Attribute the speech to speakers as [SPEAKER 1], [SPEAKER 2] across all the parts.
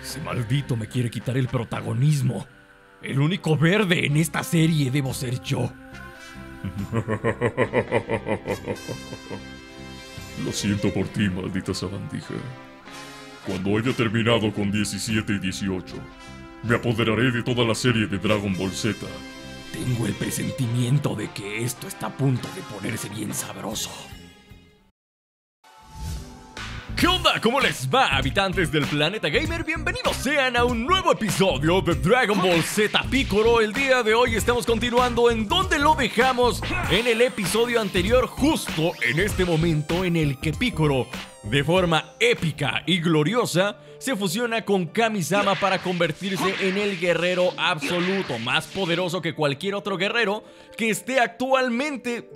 [SPEAKER 1] Ese maldito me quiere quitar el protagonismo. El único verde en esta serie debo ser yo.
[SPEAKER 2] Lo siento por ti, maldita sabandija. Cuando haya terminado con 17 y 18, me apoderaré de toda la serie de Dragon Ball Z.
[SPEAKER 1] Tengo el presentimiento de que esto está a punto de ponerse bien sabroso. ¿Qué onda? ¿Cómo les va, habitantes del planeta gamer? Bienvenidos sean a un nuevo episodio de Dragon Ball Z Piccolo. El día de hoy estamos continuando en donde lo dejamos en el episodio anterior, justo en este momento en el que Piccolo, de forma épica y gloriosa, se fusiona con Kami-sama para convertirse en el guerrero absoluto, más poderoso que cualquier otro guerrero que esté actualmente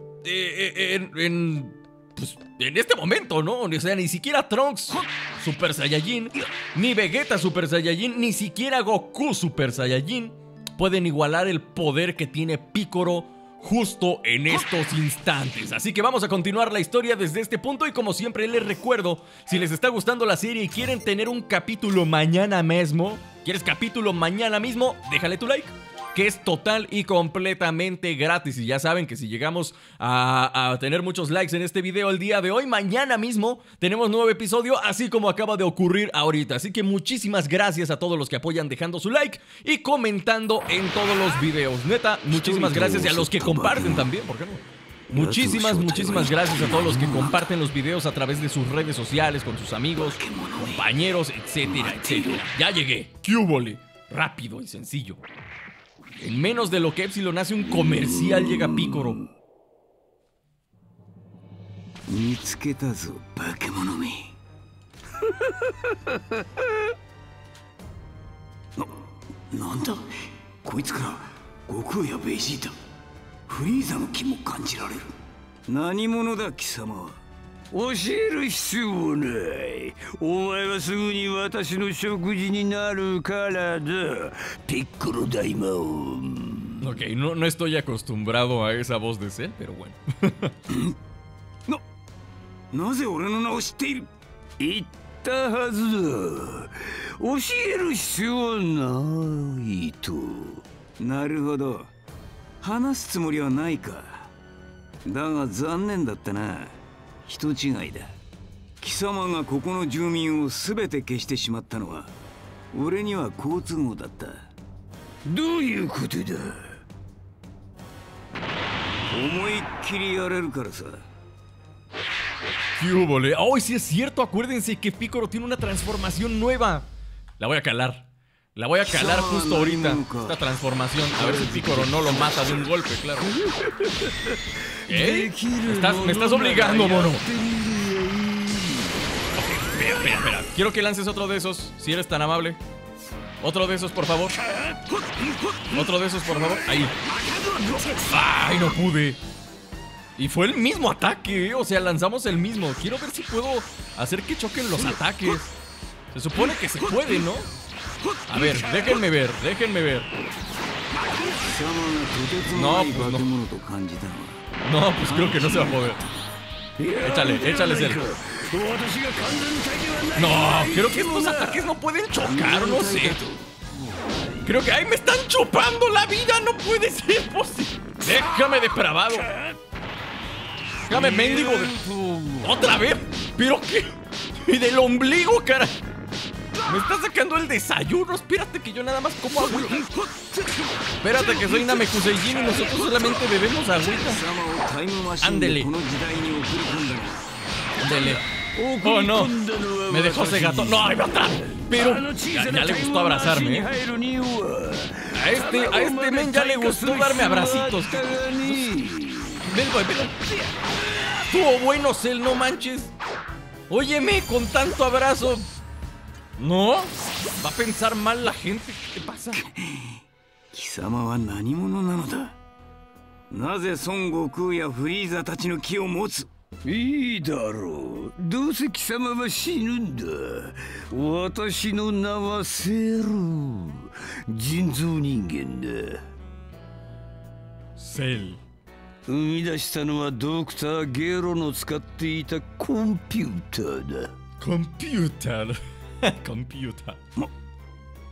[SPEAKER 1] en este momento, ¿no? O sea, ni siquiera Trunks Super Saiyajin, ni Vegeta Super Saiyajin, ni siquiera Goku Super Saiyajin pueden igualar el poder que tiene Piccolo justo en estos instantes. Así que vamos a continuar la historia desde este punto y como siempre les recuerdo, si les está gustando la serie y quieren tener un capítulo mañana mismo, ¿quieres capítulo mañana mismo? Déjale tu like, que es total y completamente gratis. Y ya saben que si llegamos a tener muchos likes en este video el día de hoy, mañana mismo tenemos nuevo episodio, así como acaba de ocurrir ahorita. Así que muchísimas gracias a todos los que apoyan dejando su like y comentando en todos los videos. Neta, muchísimas gracias, y a los que comparten también, ¿por qué no? Muchísimas gracias a todos los que comparten los videos a través de sus redes sociales, con sus amigos, compañeros, etcétera, etcétera. Ya llegué, ¡qué húbole! Rápido y sencillo. En menos de lo que Epsilon hace un comercial, llega Piccolo. Ok, no estoy acostumbrado a esa voz de Cell, pero bueno. ¿Qué húbole? ¡Oh, sí es cierto! Acuérdense que Piccolo tiene una transformación nueva. La voy a calar. La voy a calar justo ahorita, esta transformación. A ver si Piccolo no lo mata de un golpe, claro. ¿Eh? Me estás obligando, mono. Ok, espera. Quiero que lances otro de esos, si eres tan amable. Otro de esos, por favor. Otro de esos, por favor. Ahí. ¡Ay, no pude! Y fue el mismo ataque, ¿eh? O sea, lanzamos el mismo. Quiero ver si puedo hacer que choquen los ataques. Se supone que se puede, ¿no? A ver, déjenme ver. No, pues no. No, pues creo que no se va a poder. Échale, Sergio. No, creo que estos ataques no pueden chocar, no sé. Creo que... ¡ay, me están chupando la vida! ¡No puede ser posible! ¡Déjame, depravado! ¡Déjame, mendigo! ¡Otra vez! ¿Pero qué? ¡Y del ombligo, cara! Me está sacando el desayuno. Espérate que yo nada más como agüita. Espérate que soy Namekuseijin y nosotros solamente bebemos agüita. Ándele. Oh, no. Me dejó ese gato. No, ahí va a estar. Pero ya le gustó abrazarme, ¿eh? A este men ya le gustó darme abracitos. Ven. Estuvo bueno, Cell, no manches. Óyeme, con tanto abrazo. ¿No? ¿Va a pensar mal la gente? ¿Qué te pasa? Cell.
[SPEAKER 3] 生み出したのはドクターゲロの使っていたコンピューターだ。
[SPEAKER 1] コンピューター。コンピューター。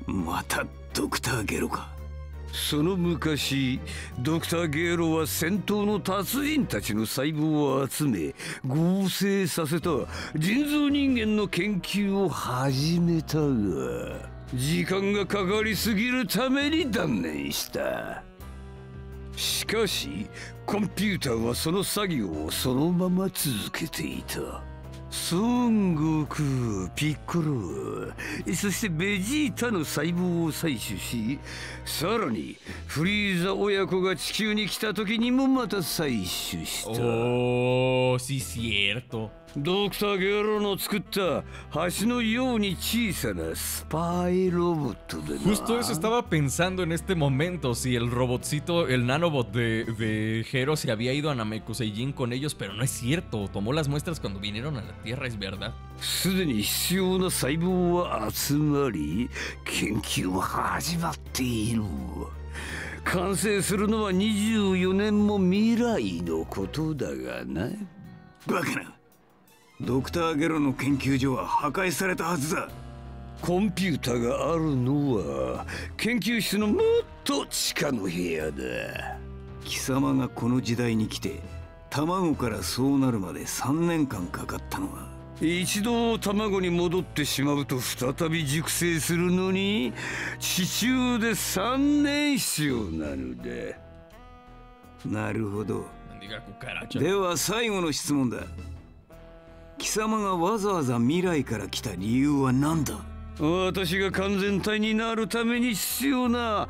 [SPEAKER 3] またドクターゲロか。その昔ドクターゲロは戦闘の達人たちの細胞を集め合成させた人造人間の研究を始めたが、時間がかかりすぎるために断念した。しかしコンピューターはその作業をそのまま続けていた。孫悟空、ピッコロ、そしてベジータの細胞を採取し、さらにフリーザ親子が地球に来た時にもまた採取した。
[SPEAKER 1] Oh, sí, cierto.
[SPEAKER 3] ドクターゲロの作った橋のように小さなスパイロボットでな。
[SPEAKER 1] Justo eso estaba pensando en este momento, si el robotcito, el nanobot de Hero se había ido a Namekuseijin con ellos, pero no es cierto, tomó las muestras cuando vinieron a la Tierra, es verdad.
[SPEAKER 3] すでに必要な細胞は集まり、研究は始まっている。完成するのは24年も未来のことだがな。バカな。ドクターゲロの研究所は破壊されたはずだ。コンピューターがあるのは研究室のもっと地下の部屋だ。貴様がこの時代に来て卵からそうなるまで3年間かかったのは、一度卵に戻ってしまうと再び熟成するのに地中で3年必要なのだ。なるほど。では最後の質問だ。貴様がわざわざ未来から来た理由は何だ？私が完全体になるために必要な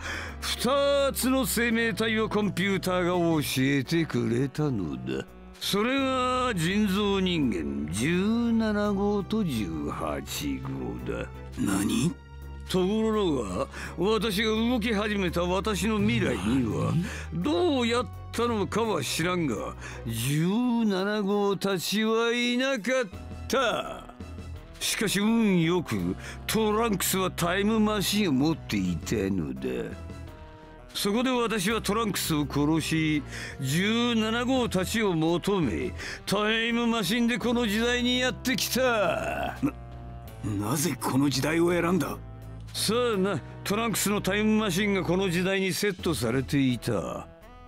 [SPEAKER 3] 2つの生命体をコンピューターが教えてくれたのだ。それが人造人間17号と18号だ。何？ところが私が動き始めた私の未来にはどうやったのかは知らんが17号たちはいなかった。しかし運よくトランクスはタイムマシンを持っていたのだ。そこで私はトランクスを殺し17号たちを求めタイムマシンでこの時代にやってきた。なぜこの時代を選んだ？さあな、トランクスのタイムマシンがこの時代にセットされていた。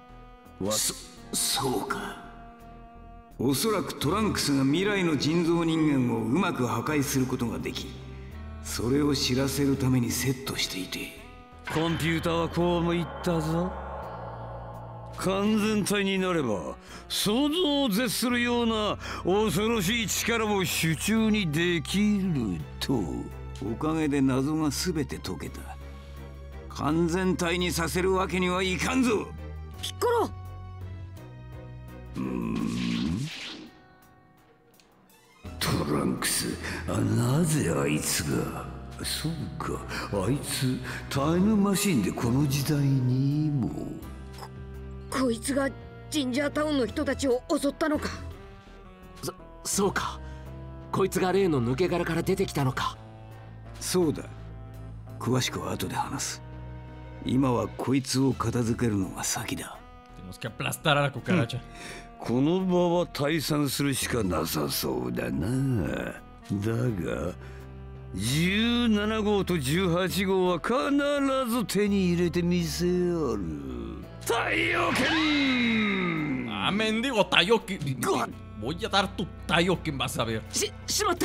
[SPEAKER 3] そうか。おそらくトランクスが未来の人造人間をうまく破壊することができ、それを知らせるためにセットしていて、コンピューターはこうも言ったぞ。完全体になれば想像を絶するような恐ろしい力を手中にできると。おかげで謎が全て解けた。完全体にさせるわけにはいかんぞ。
[SPEAKER 4] ピッコロ。
[SPEAKER 3] トランクス、なぜあいつが。そうか、あいつタイムマシンでこの時代にも。
[SPEAKER 4] こいつがジンジャータウンの人たちを襲ったのか。
[SPEAKER 5] そうか、こいつが例の抜け殻から出てきたのか。
[SPEAKER 3] そうだ、詳しくは後で話す。今はこいつを片付けるのが先だ。
[SPEAKER 1] Tenemos que aplastar a la cucaracha.
[SPEAKER 3] この場は退散するしかなさそうだな。だが17号と18号は必ず手に入れてみせよる。太陽剣。
[SPEAKER 1] Ah, mendigo Taioken. Voy a dar tu Taioken, vas a ver.
[SPEAKER 5] しまった。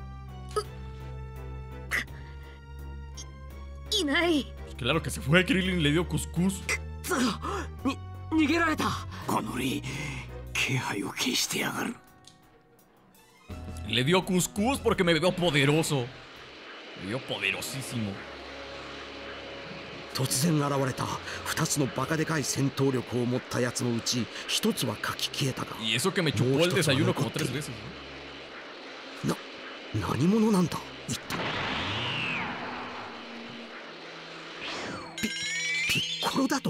[SPEAKER 4] いない。
[SPEAKER 1] Claro que se fue. Krillin le dio cuscús.
[SPEAKER 5] 逃げられた。
[SPEAKER 3] このリ気配を消してやがる。
[SPEAKER 1] Le dio cuscús porque me veo poderoso. Me veo poderosísimo.
[SPEAKER 6] 突然現れた2つのバカでかい戦闘力を持ったやつのうち1つは書き消えたが、
[SPEAKER 1] Y eso que me chupó el desayuno como 3 veces.
[SPEAKER 6] 何者なんだ一体。ピッコロだと。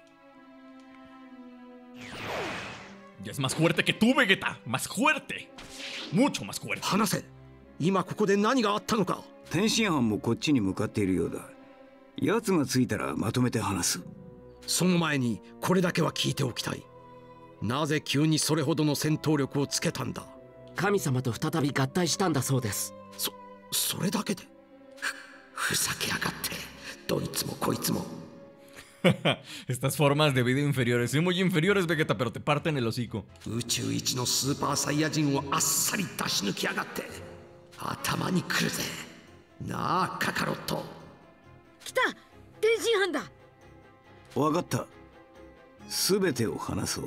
[SPEAKER 1] Ya es más fuerte que tú, Vegeta. Más fuerte. Mucho más fuerte.
[SPEAKER 6] 話せ。今ここで何があったのか。
[SPEAKER 3] 天津飯もこっちに向かっているようだ。奴が着いたらまとめて話す。
[SPEAKER 6] その前にこれだけは聞いておきたい。なぜ急にそれほどの戦闘力をつけたんだ。
[SPEAKER 5] 神様と再び合体したんだそうです。
[SPEAKER 6] それだけでふざけやがって。 どいつもこいつも
[SPEAKER 1] Estas formas de vida inferiores. Sí, muy inferiores, Vegeta, pero te parten el hocico.
[SPEAKER 6] 宇宙一のスーパーサイヤ人をあっさり出し抜きやがって。頭にくるぜ。なあ、カカロット。
[SPEAKER 4] 来た、天津飯だ。
[SPEAKER 3] わかった。すべてを話そう。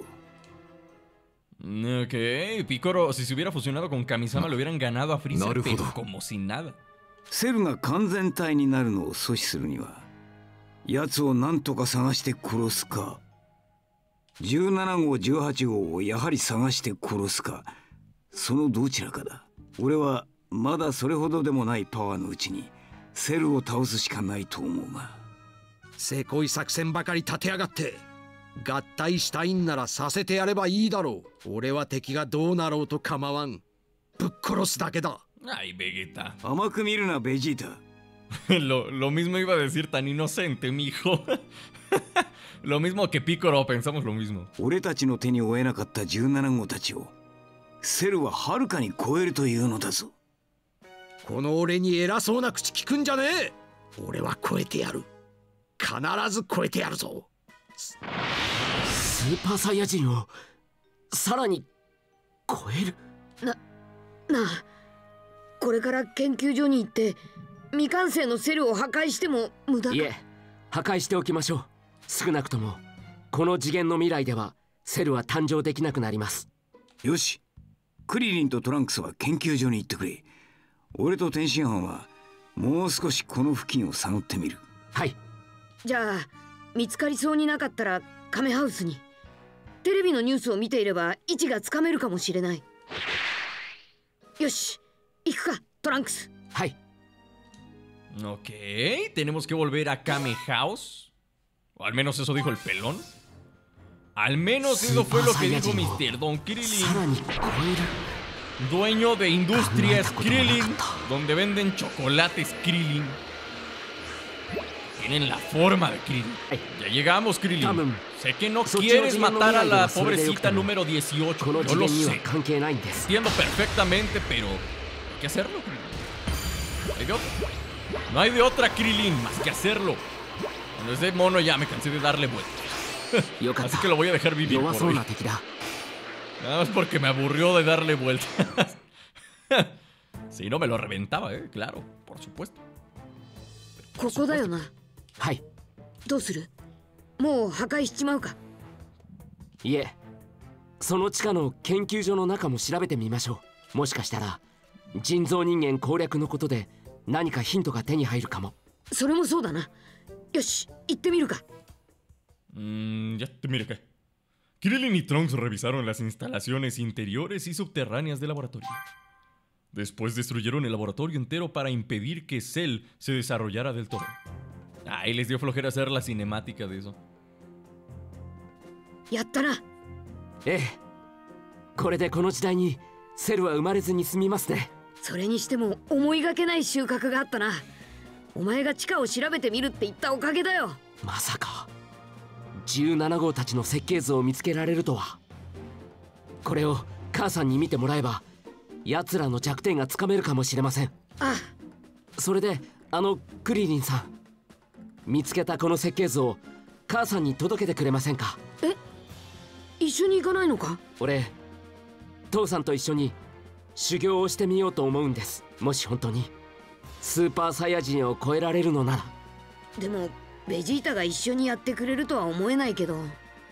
[SPEAKER 1] Ok, Piccolo, si se hubiera fusionado con Kamisama, le hubieran ganado a Freezer, pero como si nada.
[SPEAKER 3] セルが完全体になるのを阻止するには、奴を何とか探して殺すか、17号18号をやはり探して殺すか、そのどちらかだ。俺はまだそれほどでもないパワーのうちにセルを倒すしかないと思うが。
[SPEAKER 6] せこい作戦ばかり立てやがって。合体したいんならさせてやればいいだろう。俺は敵がどうなろうと構わん。ぶっ殺すだけだ。
[SPEAKER 1] Ay, Vegeta.
[SPEAKER 3] 甘く見るな、ベジータ。
[SPEAKER 1] Lo mismo iba a decir, tan inocente, mijo. Lo mismo que Piccolo, pensamos lo mismo.
[SPEAKER 3] 俺たちの手に負えなかった17号たちをセルははるかに超えるというのだぞ。
[SPEAKER 6] この俺に偉そうな口聞くんじゃねえ。俺は超えてやる。必ず超えてやるぞ。
[SPEAKER 5] スーパーサイヤ人をさらに超える。
[SPEAKER 4] なあ、これから研究所に行って未完成のセルを破壊しても無駄か。
[SPEAKER 5] いえ、破壊しておきましょう。少なくともこの次元の未来ではセルは誕生できなくなります。
[SPEAKER 3] よし、クリリンとトランクスは研究所に行ってくれ。俺と天津飯はもう少しこの付近を探ってみる。
[SPEAKER 5] はい。
[SPEAKER 4] じゃあ見つかりそうになかったらカメハウスに。テレビのニュースを見ていれば位置がつかめるかもしれない。よし、行くか、トランクス。
[SPEAKER 5] はい。
[SPEAKER 1] Ok, tenemos que volver a Kame House. O al menos eso dijo el pelón. Al menos eso fue lo que dijo Mr. Don Krillin, dueño de Industrias Krillin, donde venden chocolates Krillin. Tienen la forma de Krillin. Ya llegamos, Krillin. Sé que no quieres matar a la pobrecita número 18. Yo lo sé. Entiendo perfectamente, pero hay que hacerlo, Krillin. No hay de otra, Krillin, más que hacerlo. Bueno, ese mono ya me cansé de darle vueltas. Así que lo voy a dejar vivir por hoy. Nada más porque me aburrió de darle vueltas. Si no, me lo reventaba, claro, por supuesto.
[SPEAKER 4] ここだよな。
[SPEAKER 5] はい。
[SPEAKER 4] どうする？もう破壊しちまうか？
[SPEAKER 5] いえ、その地下の研究所の中も調べてみましょう。もしかしたら人造人間攻略のことで何かヒントが手に入るかも。
[SPEAKER 4] それもそうだな。よし、行ってみるか。
[SPEAKER 1] Ya te mire que Krillin y Trunks revisaron las instalaciones interiores y subterráneas del laboratorio. Después destruyeron el laboratorio entero para impedir que Cell se desarrollara del todo. Ay, les dio flojera hacer la cinemática de eso.
[SPEAKER 4] やったな。
[SPEAKER 5] ええ、これでこの時代にセルは生まれずに済みますね。
[SPEAKER 4] それにしても思いがけない収穫があったな。お前が地下を調べてみるって言ったおかげだよ。
[SPEAKER 5] まさか17号たちの設計図を見つけられるとは。これを母さんに見てもらえば奴らの弱点がつかめるかもしれません。
[SPEAKER 4] ああ。
[SPEAKER 5] それでクリリンさん、見つけたこの設計図を母さんに届けてくれませんか？
[SPEAKER 4] え、一緒に行かないのか？
[SPEAKER 5] 俺父さんと一緒に修行をしてみようと思うんです。もし本当にスーパーサイヤ人を超えられるのなら。
[SPEAKER 4] でもベジータが一緒にやってくれるとは思えないけど。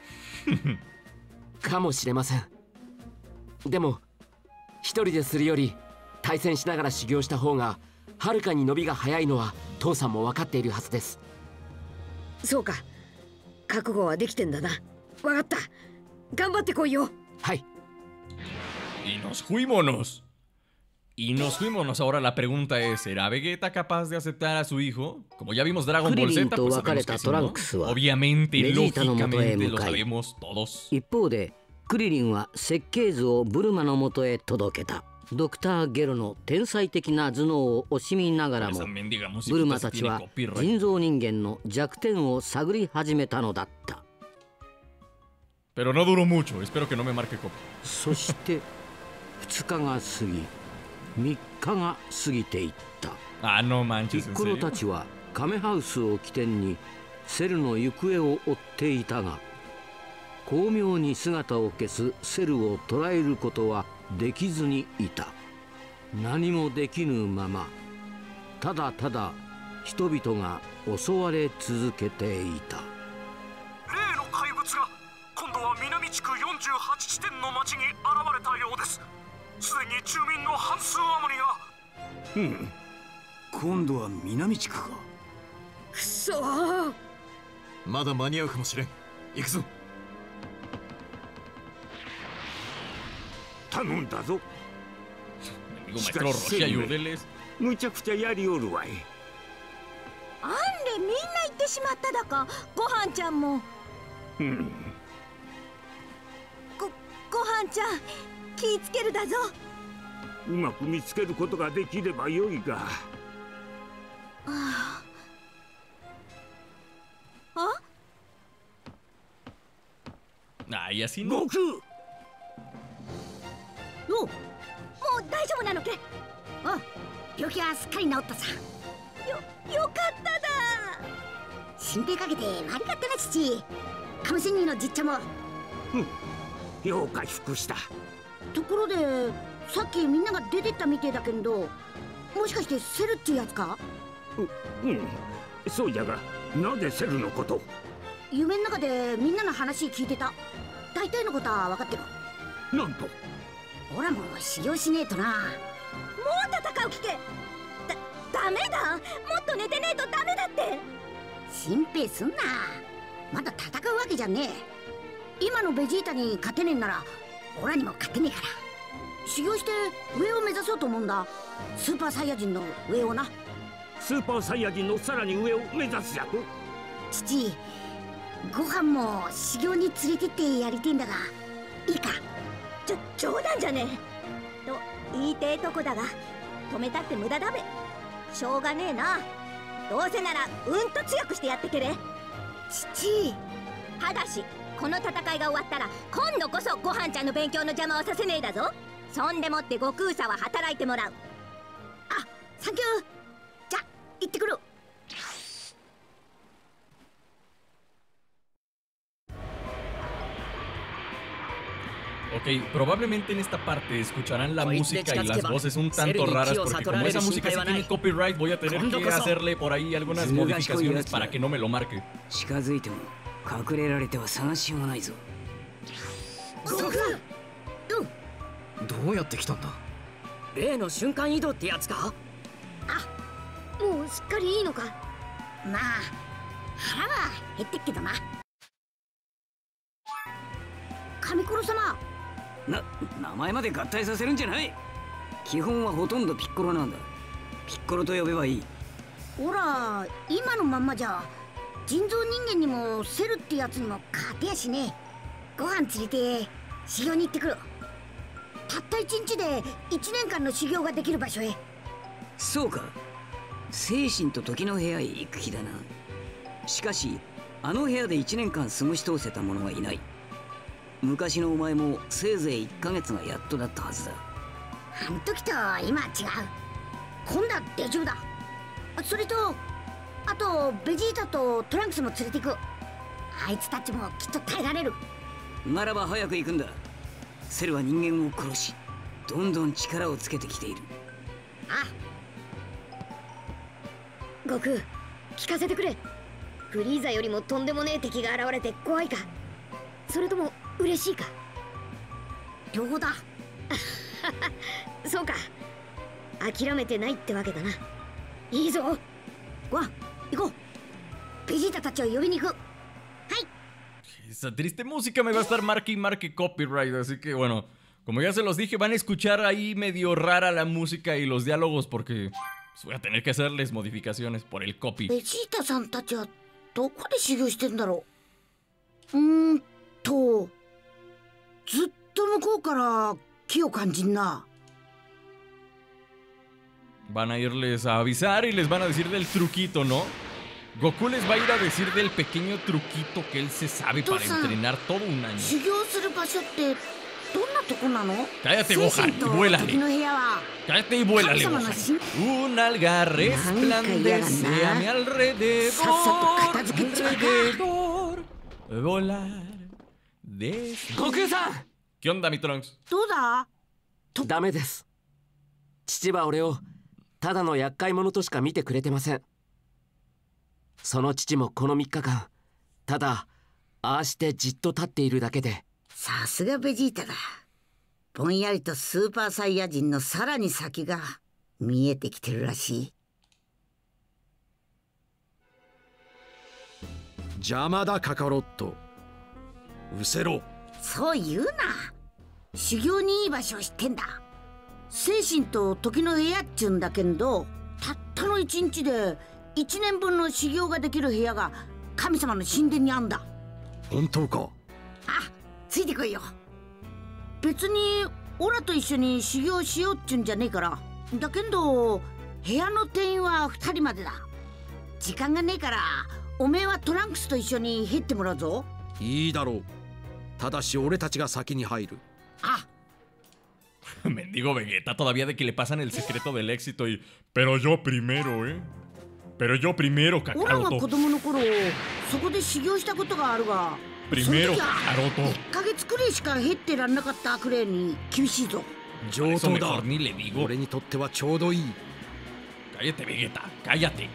[SPEAKER 5] かもしれません。でも一人でするより対戦しながら修行した方がはるかに伸びが早いのは父さんも分かっているはずです。
[SPEAKER 4] そうか、覚悟はできてんだな。分かった、頑張ってこいよ。
[SPEAKER 5] はい。
[SPEAKER 1] Y nos fuímonos. Y nos fuimos. Ahora la pregunta es, ¿será Vegeta capaz de aceptar a su hijo? Como ya vimos Dragon Ball Z, pues sabemos que sí, ¿no? Obviamente, lógicamente, lo sabemos todos.
[SPEAKER 7] 一方でクリリンは設計図をブルマの元へ届けた。ドクター・ゲロの天才的な頭脳を惜しみながらも、ブルマたちは人造人間の弱点を探り始めたのだった。
[SPEAKER 1] Pero no duró mucho. Espero que no me marque copa.
[SPEAKER 7] そして2日が過ぎ、3日が過ぎていった。
[SPEAKER 1] Ah, no manches,
[SPEAKER 7] ピッコロたちはカメハウスを起点にセルの行方を追っていたが、巧妙に姿を消すセルを捕らえることはできずにいた。何もできぬまま、ただただ人々が襲われ続けていた。
[SPEAKER 8] 例の怪物が今度は南地区48地点の町に現れたようです。すでに住民の半数余りが。
[SPEAKER 3] 今度は南地区か。
[SPEAKER 4] くそー、
[SPEAKER 9] まだ間に合うかもしれん。行くぞ。
[SPEAKER 3] 頼んだぞ。
[SPEAKER 1] Maestro Roshi, ayúdeles.
[SPEAKER 3] むちゃくちゃやりおるわい。
[SPEAKER 10] あんれみんな行ってしまっただか。ごはんちゃんも。ごはんちゃん、気ぃつけるだぞ。
[SPEAKER 3] うまく見つけることができればよいが。
[SPEAKER 1] Ay, así no.
[SPEAKER 3] 悟空、
[SPEAKER 10] もう大丈夫なのけ？
[SPEAKER 4] 病気はすっかり治ったさ。
[SPEAKER 10] よかっただ。
[SPEAKER 4] 心配かけて悪かったな父。カムセニーのじっちゃんも。
[SPEAKER 3] よう回復した。
[SPEAKER 4] ところでさっきみんなが出てったみてえだけど、もしかしてセルっていうやつか？
[SPEAKER 3] そうじゃが、なぜセルのこと？
[SPEAKER 4] 夢の中でみんなの話聞いてた。大体のことは分かってる。
[SPEAKER 3] なんと？
[SPEAKER 4] オラも修行しねえとな。
[SPEAKER 10] もう戦う気け？ダメだ。もっと寝てねえとダメだって。
[SPEAKER 4] 心配すんな。まだ戦うわけじゃねえ。今のベジータに勝てねえんならオラにも勝てねえから。修行して上を目指そうと思うんだ。スーパーサイヤ人の上をな。
[SPEAKER 3] スーパーサイヤ人のさらに上を目指すじゃと？
[SPEAKER 4] 父、ご飯も修行に連れてってやりてえんだがいいか？
[SPEAKER 10] 冗談じゃねえと言いてえとこだが、止めたって無駄だべ。しょうがねえな。どうせならうんと強くしてやってけれ。
[SPEAKER 4] 父、
[SPEAKER 10] ただしこの戦いが終わったら今度こそごはんちゃんの勉強の邪魔をさせねえだぞ。そんでもって悟空さは働いてもらう。
[SPEAKER 4] サンキュー。じゃ行ってくる。
[SPEAKER 1] Ok, probablemente en esta parte escucharán la música y las voces un tanto raras porque como esa música sí tiene copyright voy a tener que hacerle por ahí algunas modificaciones para que no me lo marque.
[SPEAKER 5] 近づいても隠れられては探しようがないぞ。
[SPEAKER 9] どうやって来たんだ？
[SPEAKER 5] 例の瞬間移動ってやつか？
[SPEAKER 4] もうすっかりいいのか？まあ腹は減ってっけどな。神コロ様、
[SPEAKER 5] 名前まで合体させるんじゃない。基本はほとんどピッコロなんだ。ピッコロと呼べばいい。
[SPEAKER 4] ほら今のまんまじゃ人造人間にもセルってやつにも勝てやしねえ。ご飯連れて修行に行ってくる。たった1日で1年間の修行ができる場所へ。
[SPEAKER 5] そうか、精神と時の部屋へ行く気だな。しかしあの部屋で1年間過ごし通せた者はいない。昔のお前もせいぜい1ヶ月がやっとだったはずだ。
[SPEAKER 4] あの時と今は違う。今度はデジューだ。それとあとベジータとトランクスも連れて行く。あいつたちもきっと耐えられる。
[SPEAKER 5] ならば早く行くんだ。セルは人間を殺しどんどん力をつけてきている。
[SPEAKER 4] 悟空、聞かせてくれ。フリーザよりもとんでもねえ敵が現れて怖いか、それとも嬉しいか？両方だ。そうか、諦めてないってわけだな。いいぞ、ごはん行こう。ベジータたちを呼びに行く。はい。
[SPEAKER 1] Esa triste música me va a estar marque y marque copyright, así que bueno, como ya se los dije, van a escuchar ahí medio rara la música y los diálogos porque pues, voy a tener que hacerles modificaciones por el copy.
[SPEAKER 4] ベジータさんたちはどこで修行してるんだろう。ずっと向こうから気を感じんな。
[SPEAKER 1] Van a irles a avisar y les van a decir del truquito, ¿no? Goku les va a ir a decir del pequeño truquito que él se sabe para entrenar todo un año.
[SPEAKER 4] 修行する場所って
[SPEAKER 10] どんなとこなの？
[SPEAKER 1] Cállate, Gohan, y vuélale.
[SPEAKER 10] 時の部屋は
[SPEAKER 1] Cállate y vuélale,
[SPEAKER 10] 神様の
[SPEAKER 1] Gohan.
[SPEAKER 10] 神
[SPEAKER 1] Un alga resplandece a mi alrededor. Alrededor. Volar.
[SPEAKER 11] Goku さん
[SPEAKER 1] ¿Qué onda, mi Trunks?
[SPEAKER 10] どうだ？
[SPEAKER 11] ダメです。父は俺をただの厄介者としか見てくれてません。その父もこの3日間ただああしてじっと立っているだけで。
[SPEAKER 10] さすがベジータだ。ぼんやりとスーパーサイヤ人のさらに先が見えてきてるらしい。
[SPEAKER 6] 邪魔だカカロット。うせろ。
[SPEAKER 10] そう言うな。修行にいい場所を知ってんだ。精神と時の部屋っちゅうんだけど、たったの1日で1年分の修行ができる部屋が神様の神殿にあんだ。
[SPEAKER 6] 本当か？
[SPEAKER 10] あ、ついてこいよ。別にオラと一緒に修行しようっちゅうんじゃねえから。だけど部屋の定員は2人までだ。時間がねえからおめえはトランクスと一緒に入ってもらうぞ。
[SPEAKER 6] いいだろう。ただし俺たちが先に入る。
[SPEAKER 10] あ
[SPEAKER 1] Mendigo Vegeta, todavía de que le pasan el secreto del éxito y... Pero yo primero, ¿eh? Pero yo primero,
[SPEAKER 10] オラが
[SPEAKER 1] Kakaroto.
[SPEAKER 10] 子供の頃そこで修行したことがあるが、
[SPEAKER 1] Primero,
[SPEAKER 10] その時は
[SPEAKER 1] Kakaroto.
[SPEAKER 10] 1ヶ月くらいしか減ってらんなかったクレーに厳しいぞ。
[SPEAKER 6] 上
[SPEAKER 1] Eso
[SPEAKER 6] 等だ。
[SPEAKER 1] mejor ni le digo.
[SPEAKER 6] 俺にとってはちょうどいい。
[SPEAKER 1] Cállate, Vegeta, cállate.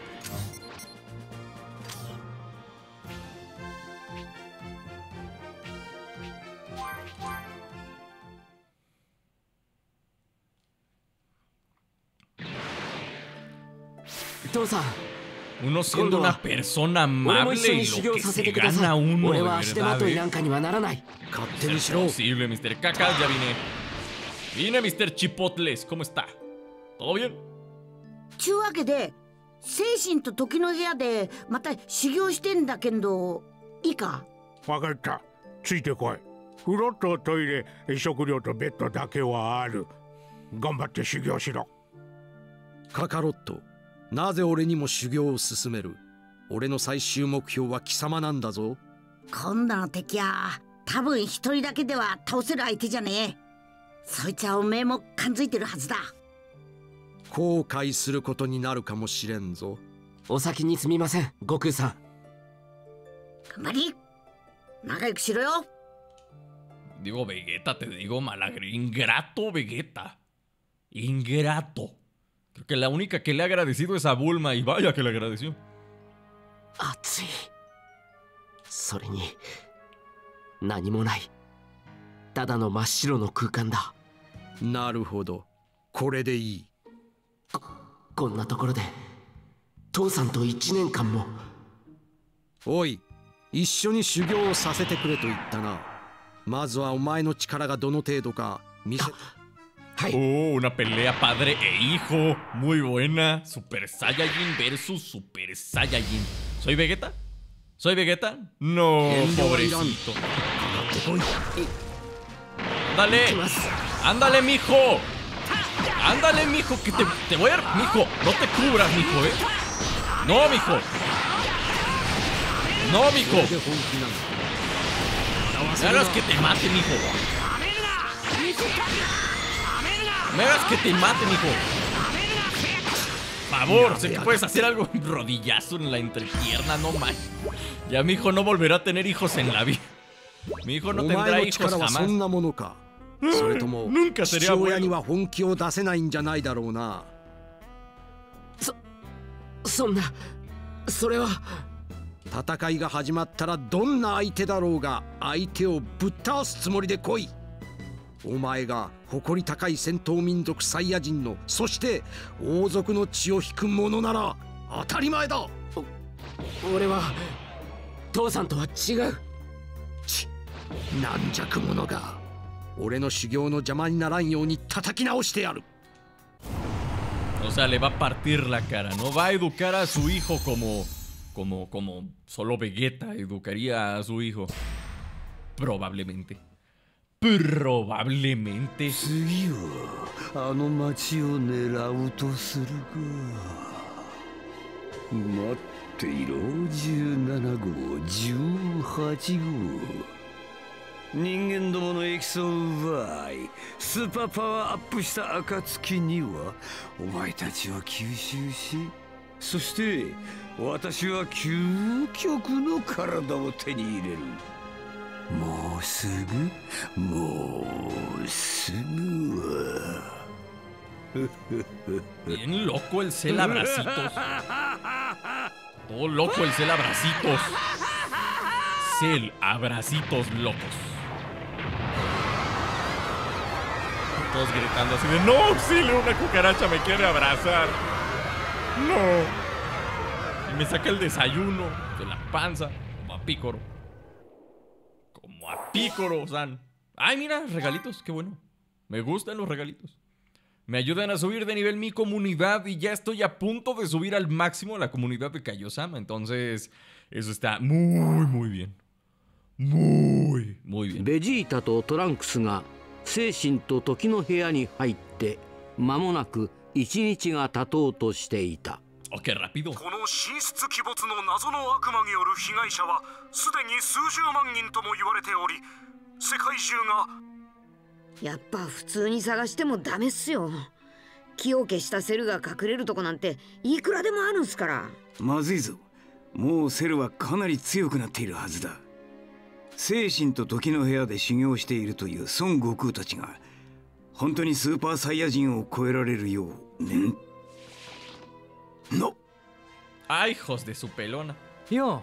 [SPEAKER 1] Uno siendo una persona amable y lo que se gana uno de verdad, ¿eh? Es posible, Mr. Cacas, ya vine. Vine, Mr. Chipotles, ¿cómo está? ¿Todo bien?
[SPEAKER 10] ちゅうわけで精神と時の部屋でまた修行してんだけど、いいか？
[SPEAKER 12] わかった。ついてこい。風呂とトイレ、食料とベッドだけはある。頑張って修行しろ。
[SPEAKER 6] カカロット、なぜ俺にも修行を進める？俺の最終目標は貴様なんだぞ。
[SPEAKER 10] 今度の敵は多分一人だけでは倒せる相手じゃねえ。そいつはおめえも感づいてるはずだ。
[SPEAKER 6] 後悔することになるかもしれんぞ。
[SPEAKER 11] お先にすみません、悟空さん。
[SPEAKER 10] 頑張り仲良くしろよ。
[SPEAKER 1] Digo Vegeta, te digo malagre. Ingrato Vegeta. Ingrato. Creo que la única que le ha agradecido es a Bulma y vaya que le agradeció.
[SPEAKER 11] 暑い。それに何もない。ただの真っ白の空間だ。
[SPEAKER 6] なるほど。これでいい。
[SPEAKER 11] こんなところで父さんと1年間も。
[SPEAKER 6] おい、一緒に修行をさせてくれと言ったな。まずはお前の力がどの程度か見せ。
[SPEAKER 1] Oh, una pelea padre e hijo. Muy buena. Super Saiyajin versus Super Saiyajin. ¿Soy Vegeta? ¿Soy Vegeta? No, pobrecito. Ándale. Ándale, mijo. Ándale, mijo, que te voy a... Mijo, no te cubras, mijo, ¿eh? No, mijo. No, mijo. Me hagas que te mate, mijo. Me hagas que te mate, mijo. Por favor, sé que puedes hacer algo. Un rodillazo en la entrepierna, no más. Ya mi hijo no volverá a tener hijos en la vida. Mi hijo no tendrá hijos jamás. Nunca sería bueno.
[SPEAKER 11] そんな、それは。
[SPEAKER 6] 戦いが始まったらどんな相手だろうが相手をぶっ倒すつもりで来い。お前が誇り高い戦闘民族サイヤ人の、そして王族の血を引く者なら当たり前だ。
[SPEAKER 11] 俺は父さんとは違う。
[SPEAKER 6] 軟弱者が。俺の修行の邪魔にならんように叩き直してやる。
[SPEAKER 1] O sea, le va a partir la cara. No va a educar a su hijo como solo Vegeta educaría a su hijo. Probablemente. Probablemente.
[SPEAKER 3] 次はあの町を狙うとするか。待っていろ、17号、18号。 人間どものエキスを奪いスーパーパワーアップした暁にはお前たちは吸収し、そして私は究極の体を手に入れる。もうすぐは
[SPEAKER 1] Bien loco el Cell Abracitos. Todo loco el Cell Abracitos. Cell Abracitos locos. Todos gritando así de ¡no, auxilio! Una cucaracha me quiere abrazar. ¡No! Y me saca el desayuno de la panza. Como a Pícoro. Como a Pícoro-san. ¡Ay, mira! Regalitos, qué bueno. Me gustan los regalitos. Me ayudan a subir de nivel mi comunidad y ya estoy a punto de subir al máximo la comunidad de Kaiosama. Entonces, eso está muy bien. Muy bien.
[SPEAKER 7] ベジータとトランクスが精神と時の部屋に入って間もなく一日が経とうとしていた。
[SPEAKER 1] Oh, qué rápido.
[SPEAKER 8] この神出鬼没の謎の悪魔による被害者はすでに数十万人とも言われており、世界中が
[SPEAKER 4] やっぱ普通に探してもダメっすよ。気を消したセルが隠れるとこなんていくらでもあるんすから。
[SPEAKER 3] まずいぞ。もうセルはかなり強くなっているはずだ。精神と時の部屋で修行しているという孫悟空たちが本当にスーパーサイヤ人を超えられるようね。No.
[SPEAKER 1] Ay, hijos de su pelona.
[SPEAKER 13] Yo.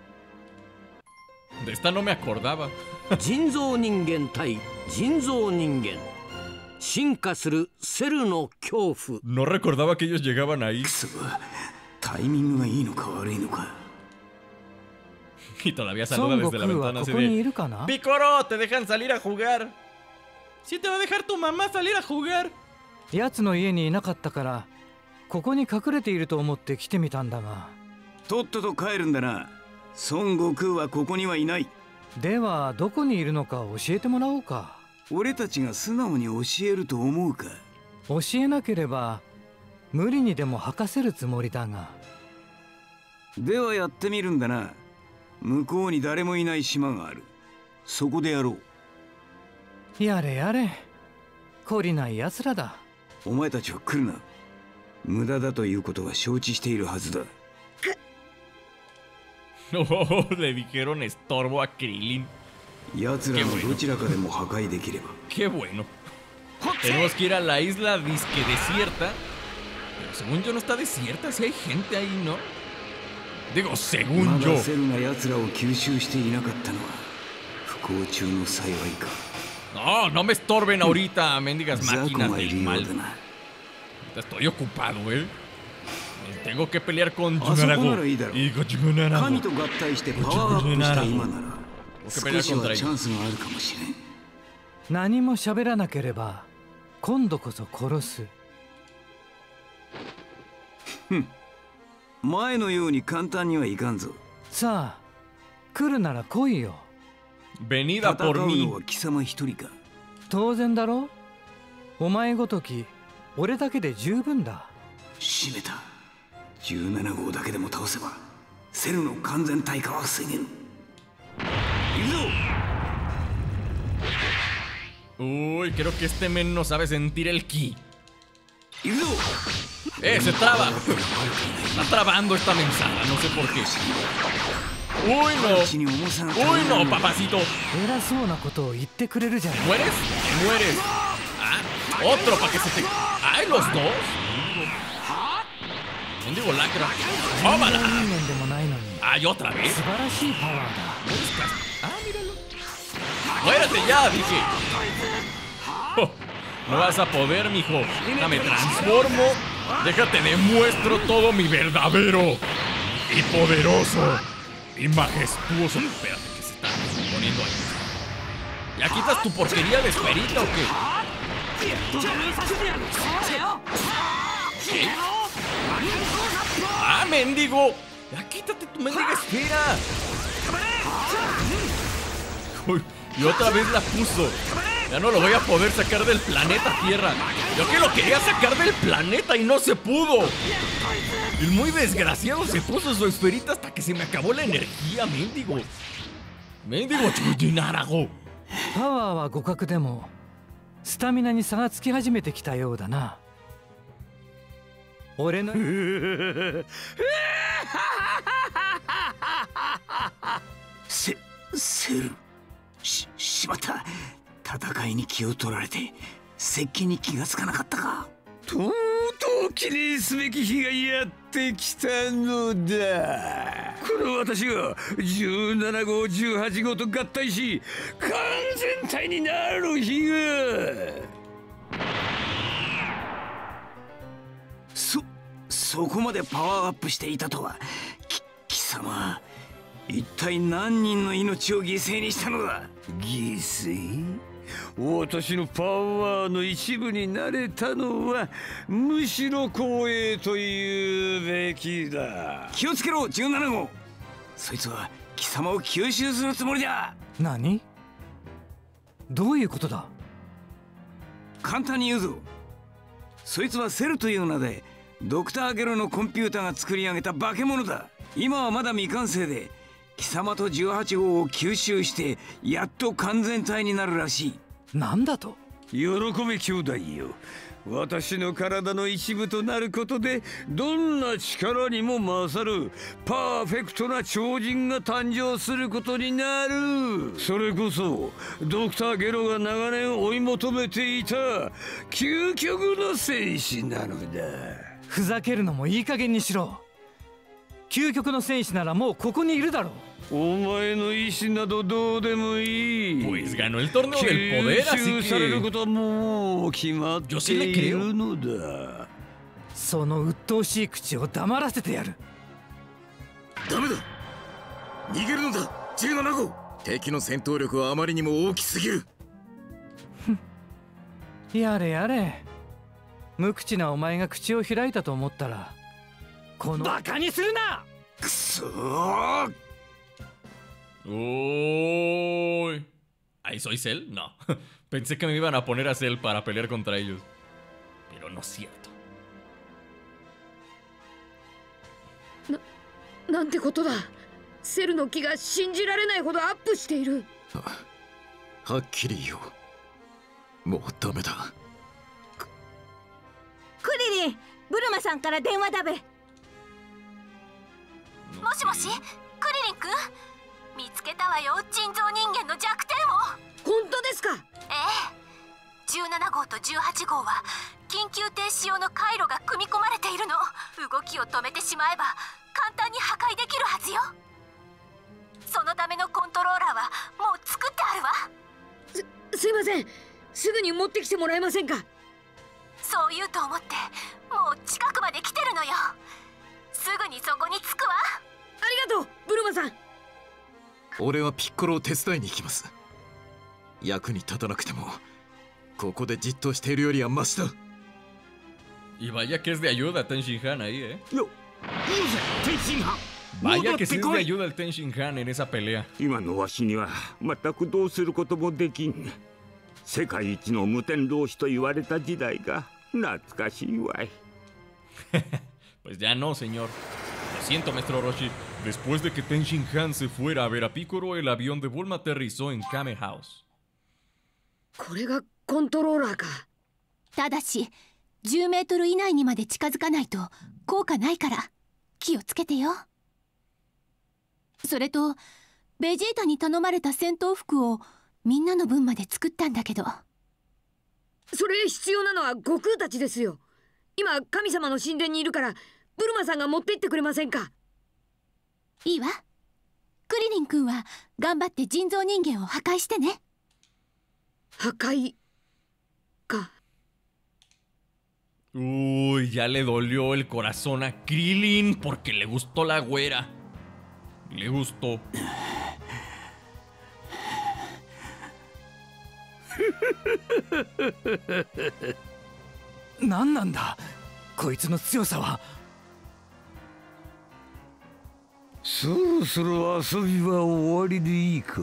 [SPEAKER 1] De esta no me acordaba.
[SPEAKER 7] 人造人間対人造人間。進化するセルの恐怖。
[SPEAKER 1] No recordaba que ellos llegaban ahí.
[SPEAKER 3] タイミングがいいのか悪いのか。
[SPEAKER 1] Y todavía saluda desde la ventana así de ¡Pícoro! ¡Te dejan salir a jugar! ¡Sí te va a dejar tu mamá salir a jugar!
[SPEAKER 13] やつの家にいなかったからここに隠れていると思って来てみたんだが。
[SPEAKER 3] とっとと帰るんだな。孫悟空はここにはいない。
[SPEAKER 13] ではどこにいるのか教えてもらおうか。
[SPEAKER 3] 俺たちが素直に教えると思うか。
[SPEAKER 13] 教えなければ無理にでも吐かせるつもりだが。
[SPEAKER 3] ではやってみるんだな。向こうに誰もいない島がある。そこでやろ
[SPEAKER 13] う。やれやれ。懲りない奴らだ。
[SPEAKER 3] お前たちは来るな。無駄だということは承知しているはずだ。
[SPEAKER 1] Oh, le dijeron estorbo a Krillin.
[SPEAKER 3] 奴らのどちらかでも破壊できれば。
[SPEAKER 1] Qué bueno. Tenemos que ir a la isla disque desierta. Pero según yo no está desierta, si hay gente ahí, ¿no? Digo, según yo.
[SPEAKER 3] セルが奴らを吸収していなかったのは不幸中の幸いか。
[SPEAKER 1] No, no me estorben ahorita, mendigas máquinas del mal. Estoy ocupado, ¿eh? Tengo que pelear con Junarago. Y con Junarago.
[SPEAKER 3] 神と合体してパワーアップした今なら少しはチャンスがあるかもしれん。
[SPEAKER 13] 何も喋らなければ今度こそ殺す。
[SPEAKER 3] 前のように簡単にはいかんぞ。
[SPEAKER 13] さあ来るなら来いよ。
[SPEAKER 1] Venida por mí.
[SPEAKER 3] 戦うのは貴様一人か。
[SPEAKER 13] 当然だろ。お前ごとき俺だけで十分だ。
[SPEAKER 3] 閉めた。17号だけでも倒せばセルの完全退化は防げる。行くぞ。
[SPEAKER 1] Uy, creo que este men no sabe sentir el ki.
[SPEAKER 3] ¡Se
[SPEAKER 1] traba! Está trabando esta mensada, no sé por qué. ¡Uy, no! ¡Uy, no, papacito! ¿Mueres? ¡Mueres! ¡Ah! ¡Otro para que se te... ¡Ay, los dos! ¡Mendigo lacra! ¡Tómala! ¡Ay, otra vez! ¡Ah, míralo! ¡Muérete ya, dije! Oh, no vas a poder, mijo. Me transformo. Déjate, demuestro todo mi verdadero y poderoso y majestuoso. Espérate, que se está poniendo ahí. ¿Ya quitas tu porquería de esferita o qué? ¿Qué? ¡Ah, mendigo! ¡Ya quítate tu mendiga esfera! Uy, y otra vez la puso. Ya no lo voy a poder sacar del planeta Tierra. Yo que lo quería sacar del planeta y no se pudo. El muy desgraciado se puso su esferita hasta que se me acabó la energía, mendigo. Mendigo Junarago.
[SPEAKER 13] パワーは互角でもスタミナに差がつき始めてきたようだな。俺の
[SPEAKER 3] セル、しまった。戦いに気を取られて接近に気がつかなかったか。とうとう記念すべき日がやってきたのだ。この私が17号18号と合体し完全体になる日が。そこまでパワーアップしていたとは。貴様、一体何人の命を犠牲にしたのだ。犠牲？私のパワーの一部になれたのはむしろ光栄と言うべきだ。気をつけろ17号。そいつは貴様を吸収するつもりだ。
[SPEAKER 13] 何？どういうことだ？
[SPEAKER 3] 簡単に言うぞ。そいつはセルという名でドクターゲロのコンピューターが作り上げた化け物だ。今はまだ未完成で貴様と18号を吸収してやっと完全体になるらしい。
[SPEAKER 13] なんだと？
[SPEAKER 3] 喜べ兄弟よ。私の体の一部となることでどんな力にも勝るパーフェクトな超人が誕生することになる。それこそドクターゲロが長年追い求めていた究極の戦士なのだ。
[SPEAKER 13] ふざけるのもいい加減にしろ。究極の戦士ならもうここにいるだろう。
[SPEAKER 3] お前の意志などどうでもいい。
[SPEAKER 1] Pues ganó el torneo del poder, así que
[SPEAKER 3] されることはもう決まっているのだ。
[SPEAKER 13] その鬱陶しい口を黙らせてやる。
[SPEAKER 9] ダメだ、逃げるのだ17号。敵の戦闘力はあまりにも大きすぎる。
[SPEAKER 13] やれやれ。無口なお前が口を開いたと思ったらこのバカにするな。
[SPEAKER 3] くそー。
[SPEAKER 1] Uy. ¿Ahí soy Cell? No. Pensé que me iban a poner a Cell para pelear contra ellos. Pero no es cierto.
[SPEAKER 4] なんてことだ。セルの気が信じられないほどアップしている。
[SPEAKER 9] はっきり言おう。もうダメだ。
[SPEAKER 14] クリリン、ブルマさんから電話だべ。もしもし、クリリン君、見つけたわよ、人造人間の弱点を。
[SPEAKER 4] 本当ですか？
[SPEAKER 14] ええ。17号と18号は緊急停止用の回路が組み込まれているの。動きを止めてしまえば簡単に破壊できるはずよ。そのためのコントローラーはもう作ってあるわ。
[SPEAKER 4] すいません、すぐに持ってきてもらえませんか？
[SPEAKER 14] そう言うと思ってもう近くまで来てるのよ。すぐにそこに着くわ。
[SPEAKER 4] ありがとうブルマさん。
[SPEAKER 9] 俺はピッコロを手伝いに行きます。役に立たなくてもここでじっとしているよりはマシだ。
[SPEAKER 1] Y vaya que es de ayuda Ten Shin Han ahí,
[SPEAKER 15] Vaya
[SPEAKER 1] que sí es de ayuda el Ten Shin Han en esa pelea.
[SPEAKER 15] 今のわしには全くどうすることもできん。世界一の無天老師と言われた時代が懐かしいわい。
[SPEAKER 1] Pues ya no, señor. Lo siento, maestro Roshi. Después de que Ten Shin Han se fuera a ver a Piccolo, el avión de Bulma aterrizó en Kame House.
[SPEAKER 4] これがコントローラーか。
[SPEAKER 14] ただし10メートル以内にまで近づかないと効果ないから気をつけてよ。それとベジータに頼まれた戦闘服をみんなの分まで作ったんだけど。
[SPEAKER 4] それ必要なのは悟空たちですよ。今神様の神殿にいるからブルマさんが持って行ってくれませんか？
[SPEAKER 14] いいわ。クリリン君は頑張って人造人間を破壊してね。
[SPEAKER 4] 破壊か。
[SPEAKER 1] Uy, ya le dolió el corazón a Krillin porque le gustó la güera. Le gustó.
[SPEAKER 13] 何なんだこいつの強さは。
[SPEAKER 3] そろそろ遊びは終わりでいいか。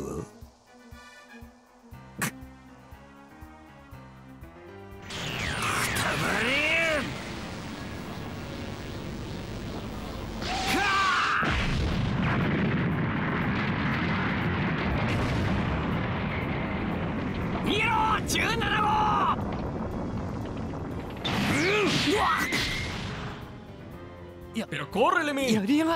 [SPEAKER 1] Pero córrele, me.
[SPEAKER 13] やりやがった。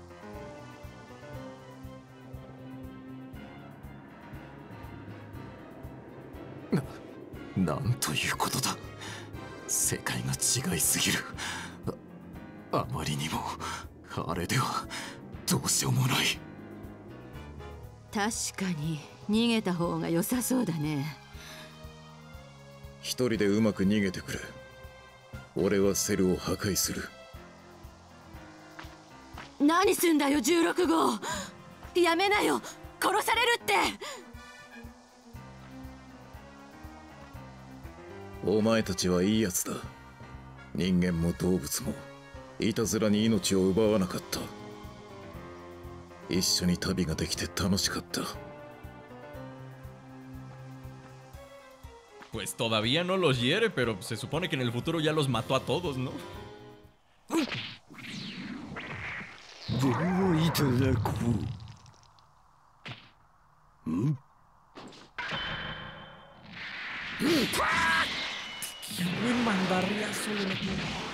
[SPEAKER 9] なんということだ。世界が違いすぎる。あまりにもあれではどうしようもない。
[SPEAKER 16] 確かに逃げた方が良さそうだね。
[SPEAKER 17] 一人でうまく逃げてくれ。俺はセルを破壊する。
[SPEAKER 16] 何すんだよ16号。やめなよ、殺されるって。
[SPEAKER 17] お前たちはいいやつだ。人間も動物もいたずらに命を奪わなかった。一緒に旅ができて楽しかった。
[SPEAKER 1] Pues todavía no los hiere, pero se supone que en el futuro ya los mató a todos, ¿no?
[SPEAKER 3] ではいただこう。ん
[SPEAKER 1] Qué buen mandarriazo le metió.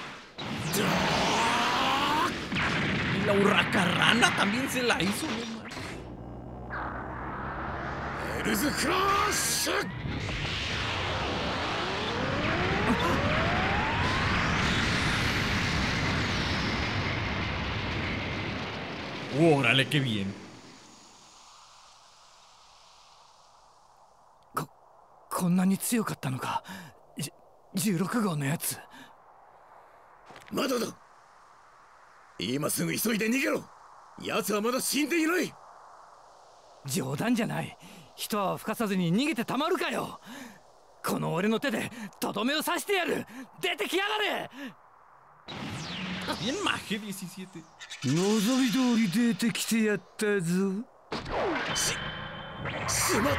[SPEAKER 1] Y la hurracarrana también se la hizo, ¿no?
[SPEAKER 3] ¡Eres de Crash!
[SPEAKER 1] ¡Órale, qué bien!
[SPEAKER 13] こんなに強かったのか、16号のやつ。
[SPEAKER 3] まだだ。今すぐ急いで逃げろ。奴はまだ死んでいない。
[SPEAKER 13] 冗談じゃない。一泡吹かさずに逃げてたまるかよ。この俺の手でとどめを刺してやる。出てきやがれ。
[SPEAKER 1] Bien maje 17。
[SPEAKER 3] 望み通り出てきてやったぞ。しまった。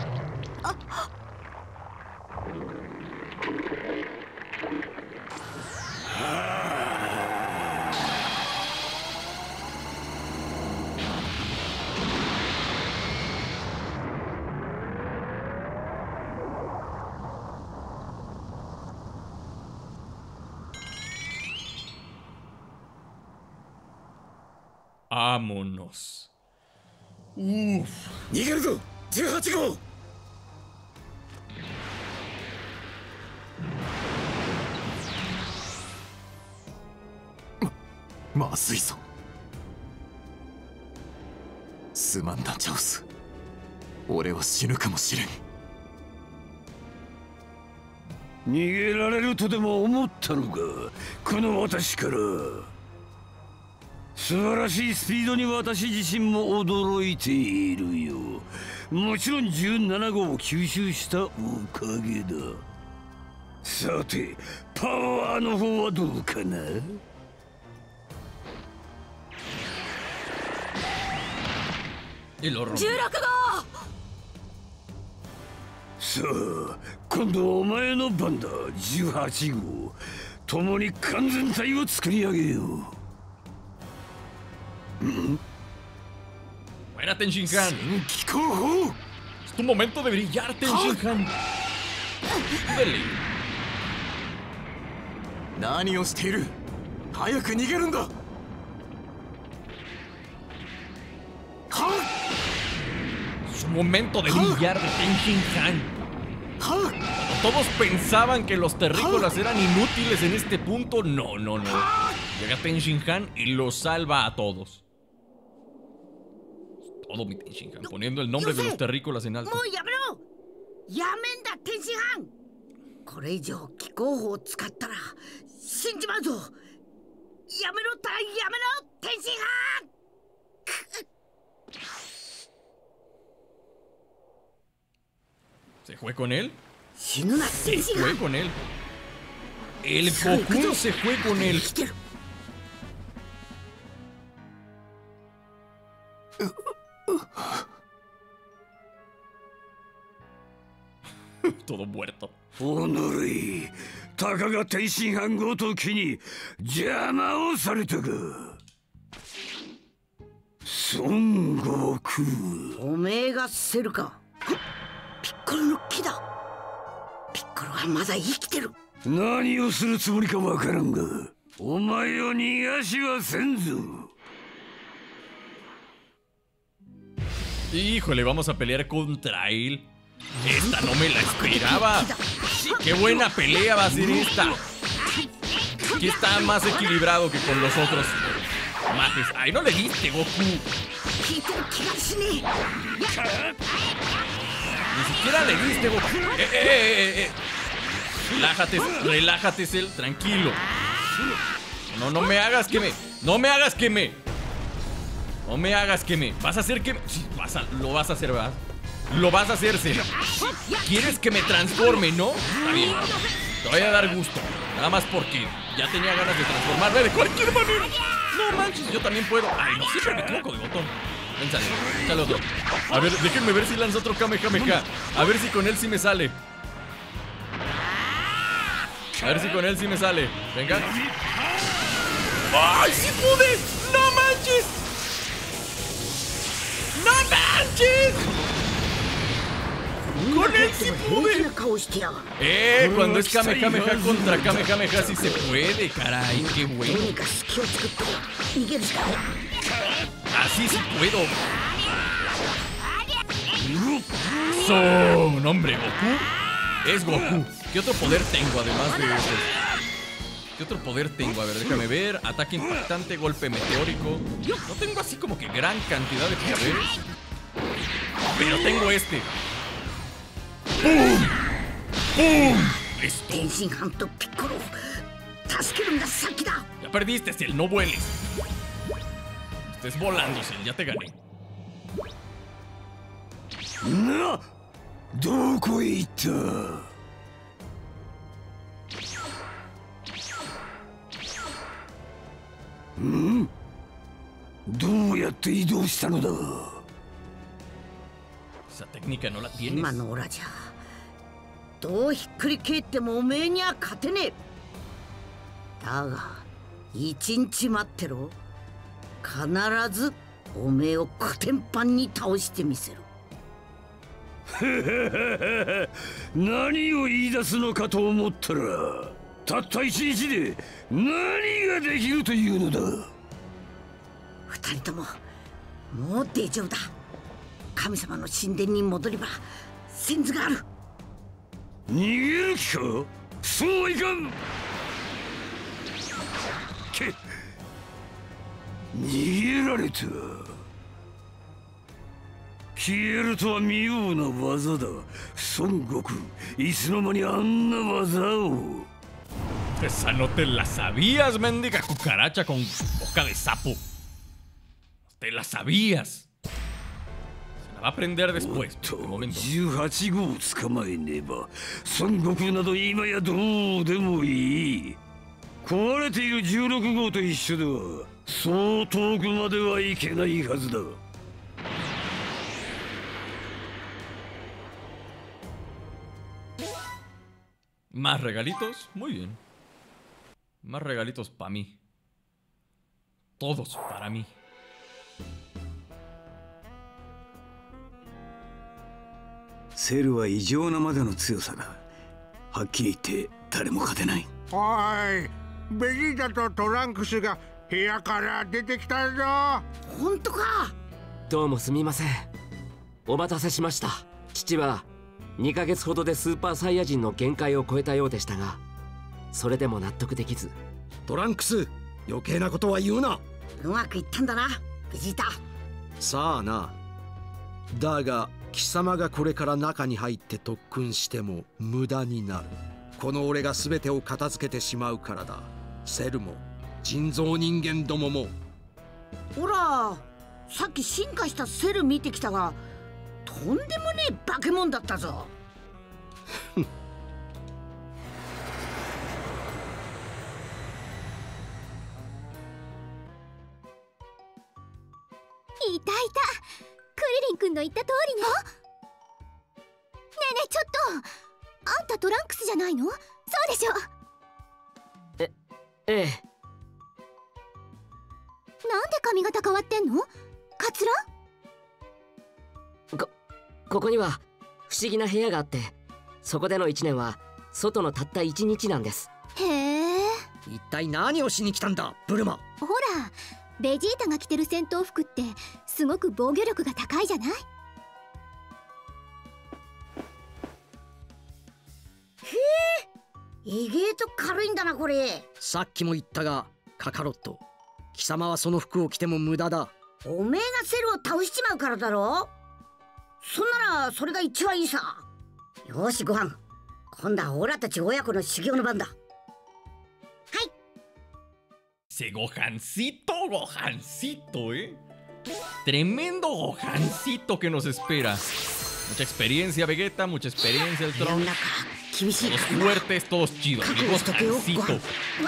[SPEAKER 1] Vámonos.
[SPEAKER 3] Uf. 逃げるぞ、18号。
[SPEAKER 9] まずいぞ。すまんなチャオス。俺は死ぬかもしれん。
[SPEAKER 3] 逃げられるとでも思ったのか、この私から。素晴らしいスピードに私自身も驚いているよ。もちろん17号を吸収したおかげだ。さてパワーの方はどうかな。
[SPEAKER 16] 16号。
[SPEAKER 3] さあ今度はお前の番だ。18号、共に完全体を作り上げよう。
[SPEAKER 1] Buena Tenshinhan. Es tu momento de brillar, Tenshinhan. Dele.
[SPEAKER 9] 何をしている。早く逃げるんだ。
[SPEAKER 1] Su momento de brillar de Tenshinhan. Cuando todos pensaban que los terrícolas eran inútiles en este punto, no. Llega Tenshinhan y los salva a todos. Todo mi Tenshinhan, poniendo el nombre de los terrícolas en alto.
[SPEAKER 10] もうやめろ。やめんだ天津飯。これ以上気候法を使ったら死んじまうぞ。やめろったらやめろ天津飯。
[SPEAKER 1] ¿Se fue con él?
[SPEAKER 10] Se
[SPEAKER 1] fue con él. El Goku se fue con él. Todo muerto.
[SPEAKER 3] おのれ、たかが天津飯ごときに邪魔をされたが。孫悟空。
[SPEAKER 10] おめえがセルか。ピッコロの木だ。ピッコロはまだ生きてる。
[SPEAKER 3] 何をするつもりかわからんが、 お前を逃がしはせんぞ。
[SPEAKER 1] Híjole, vamos a pelear contra él. Esta no me la esperaba. Qué buena pelea va a ser esta. Aquí está más equilibrado que con los otros mages. Ay, no le diste, Goku. Ni siquiera le diste, Goku. Relájate, relájate, Cell, tranquilo. No me hagas que me. No me hagas que me. No me hagas que me. ¿Vas a hacer que me? Sí, lo vas a hacer, ¿verdad? Lo vas a hacer, Cell. ¿Quieres que me transforme, no? Está bien. Te voy a dar gusto. Nada más porque ya tenía ganas de transformarme de cualquier manera. No manches, yo también puedo. Ay, no, siempre me equivoco de botón. Ven, sale, échale otro. A ver, déjenme ver si lanza otro Kamehameha. A ver si con él sí me sale. A ver si con él sí me sale. Venga. ¡Ay, sí pude! ¡No manches! ¡No manches! ¡Con él sí pude! Cuando es Kamehameha contra Kamehameha sí se puede, caray. ¡Qué bueno! Así sí puedo. ¡No, hombre! ¿Goku? Es Goku. ¿Qué otro poder tengo además de eso? ¿Qué otro poder tengo? A ver, déjame ver. Ataque impactante, golpe meteórico. No tengo así como que gran cantidad de poderes. Pero tengo este. ¡Pum! ¡Pum! Listo. Ya perdiste, Cell, no vueles. Estés volando, Cell, ya te gané.
[SPEAKER 3] ¡No! ¿Dónde está?
[SPEAKER 1] Esa técnica no la tienes.
[SPEAKER 10] 今のオラじゃどうひっくり返ってもおめえには勝てねえ。だが一日待ってろ。必ずおめえをコテンパンに倒してみせる。
[SPEAKER 3] 何を言い出すのかと思ったら、たった一日で何ができるというのだ。
[SPEAKER 10] 二人とももう大丈夫だ。神様の神殿に戻れば先図がある。
[SPEAKER 3] 逃げる気か？そうはいかん。逃げられた。消えるとは妙な技だ。孫悟空、いつの間にあんな技を。
[SPEAKER 1] Esa no te la sabías, mendiga cucaracha con boca de sapo. Te la sabías. Se la va a aprender después. De momento.
[SPEAKER 3] 18号を捕まえねば孫悟空など今やどうでもいい。壊れている16号と一緒ではそう遠くまではいけないはずだ。
[SPEAKER 1] ¿Más regalitos? Muy bien. Más regalitos para mí. Todos para mí.
[SPEAKER 3] セルは異常なまでの強さだ。はっきり言って誰も勝てない。
[SPEAKER 12] おい、ベジータとトランクスが部屋から出てきたぞ。
[SPEAKER 10] 本当か？
[SPEAKER 11] どうもすみません。お待たせしました。父は2ヶ月ほどでスーパーサイヤ人の限界を超えたようでしたが、それでも納得できず。
[SPEAKER 6] トランクス、余計なことは言うな。
[SPEAKER 10] うまくいったんだな、ベジータ。
[SPEAKER 6] さあな。だが貴様がこれから中に入って特訓しても無駄になる。この俺が全てを片付けてしまうからだ。セルも人造人間どもも。
[SPEAKER 10] ほら、さっき進化したセル見てきたが、とんでもねえ化け物だったぞ。
[SPEAKER 14] いたいた。クリリン君の言った通りね。ねえねえ、ちょっとあんたトランクスじゃないの？そうでしょ。
[SPEAKER 11] ええ。
[SPEAKER 14] なんで髪型変わってんの？カツラ？
[SPEAKER 11] ここには不思議な部屋があって、そこでの1年は外のたった1日なんです。
[SPEAKER 14] へえ。
[SPEAKER 6] 一体何をしに来たんだブルマ。
[SPEAKER 18] ほらベジータが着てる戦闘服ってすごく防御力が高いじゃない。
[SPEAKER 10] へえ、意外と軽いんだなこれ。
[SPEAKER 6] さっきも言ったがカカロット、貴様はその服を着ても無駄だ。
[SPEAKER 10] おめえがセルを倒しちまうからだろ。そんならそれが一番いいさ。よしご飯、今度はオラたち親子の修行の番だ。
[SPEAKER 1] Ese Gohancito, Tremendo Gohancito que nos espera. Mucha experiencia, Vegeta, mucha experiencia el Trunks. Todos fuertes, todos chidos. El Gohancito.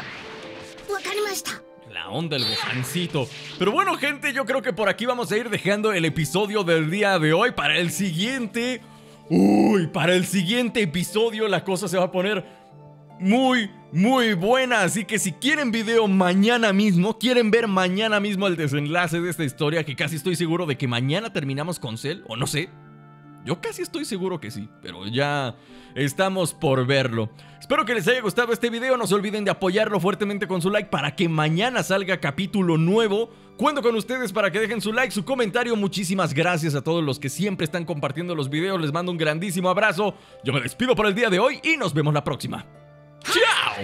[SPEAKER 1] La onda del Gohancito. Pero bueno, gente, yo creo que por aquí vamos a ir dejando el episodio del día de hoy. Para el siguiente... para el siguiente episodio la cosa se va a poner muy buena. Así que si quieren video mañana mismo, quieren ver mañana mismo el desenlace de esta historia, que casi estoy seguro de que mañana terminamos con Cell, o no sé. Yo casi estoy seguro que sí, pero ya estamos por verlo. Espero que les haya gustado este video. No se olviden de apoyarlo fuertemente con su like para que mañana salga capítulo nuevo. Cuento con ustedes para que dejen su like, su comentario. Muchísimas gracias a todos los que siempre están compartiendo los videos. Les mando un grandísimo abrazo. Yo me despido por el día de hoy y nos vemos la próxima. ¡Chao!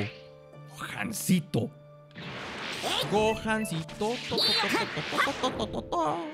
[SPEAKER 1] Gohancito. Gohancito.